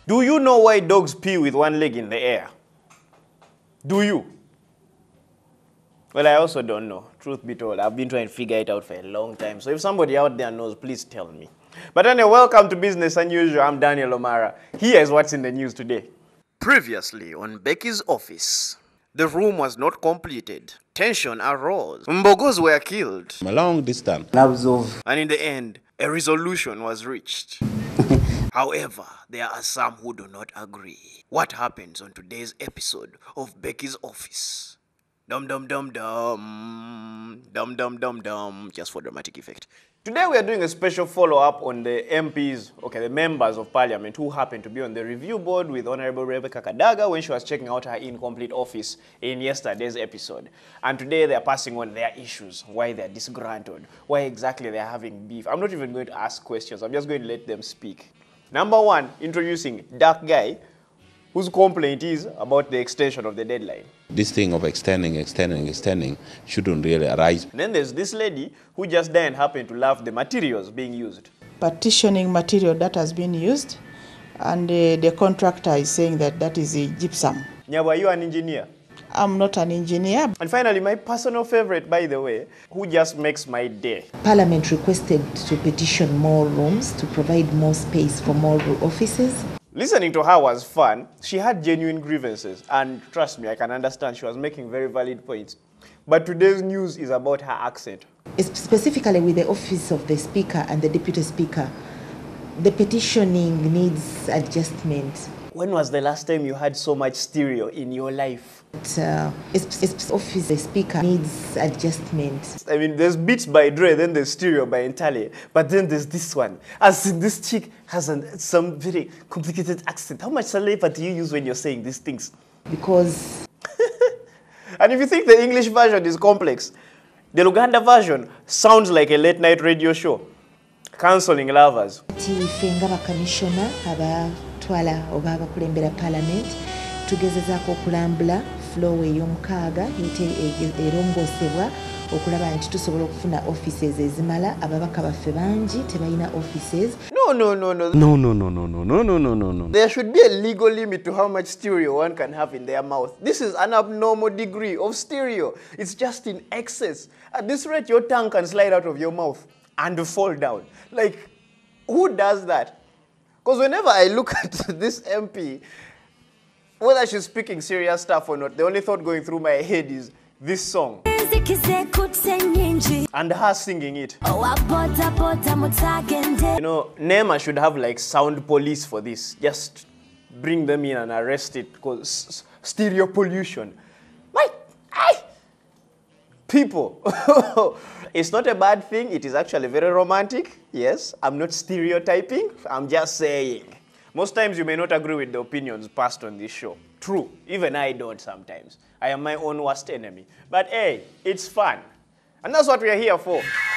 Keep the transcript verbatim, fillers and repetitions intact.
Do you know why dogs pee with one leg in the air? Do you? Well, I also don't know. Truth be told, I've been trying to figure it out for a long time. So if somebody out there knows, please tell me. But anyway, welcome to Business Unusual. I'm Daniel O'Mara. Here is what's in the news today. Previously on Becky's office, the room was not completed. Tension arose. Mbogos were killed. A long distance. And in the end, a resolution was reached. However, there are some who do not agree. What happens on today's episode of Becky's office? Dum dum dum dum. Dum dum dum dum. Just for dramatic effect. Today we are doing a special follow-up on the M Ps, okay, the members of parliament who happened to be on the review board with Honorable Rebecca Kadaga when she was checking out her incomplete office in yesterday's episode. And today they are passing on their issues, why they are disgruntled, why exactly they are having beef. I'm not even going to ask questions, I'm just going to let them speak. Number one, introducing Dark Guy, whose complaint is about the extension of the deadline. This thing of extending, extending, extending shouldn't really arise. And then there's this lady who just didn't happen to love the materials being used. Partitioning material that has been used, and uh, the contractor is saying that that is a gypsum. Nyabu, are you an engineer? I'm not an engineer. And finally, my personal favorite, by the way, who just makes my day. Parliament requested to petition more rooms to provide more space for more offices. Listening to her was fun. She had genuine grievances, and trust me, I can understand she was making very valid points. But today's news is about her accent. Specifically with the office of the Speaker and the Deputy Speaker, the petitioning needs adjustment. When was the last time you had so much stereo in your life? But, uh, it's, it's office, the Speaker needs adjustment. I mean, there's Beats by Dre, then there's Stereo by Intale, but then there's this one. As in, this chick has an, some very complicated accent. How much saliva do you use when you're saying these things? Because... And if you think the English version is complex, the Luganda version sounds like a late night radio show. Counseling lovers. Fenga commissioner abatwala oba abakulembera parliament tugezezaako okulambula flow ey'omukaaga erongosebwa okulaba nti tusobola okufuna offices ezimala ababaka baffe bangi tebalina offices. No, no, no, no. No, no, no, no, no, no, no, no, no, no. There should be a legal limit to how much stereo one can have in their mouth. This is an abnormal degree of stereo. It's just in excess. At this rate, your tongue can slide out of your mouth and fall down. Like, who does that? Because whenever I look at this M P, whether she's speaking serious stuff or not, the only thought going through my head is this song. And her singing it. You know, NEMA should have like sound police for this. Just bring them in and arrest it because stereo pollution. My, I, people. It's not a bad thing. It is actually very romantic. Yes, I'm not stereotyping. I'm just saying. Most times you may not agree with the opinions passed on this show. True. Even I don't sometimes. I am my own worst enemy. But hey, it's fun. And that's what we are here for.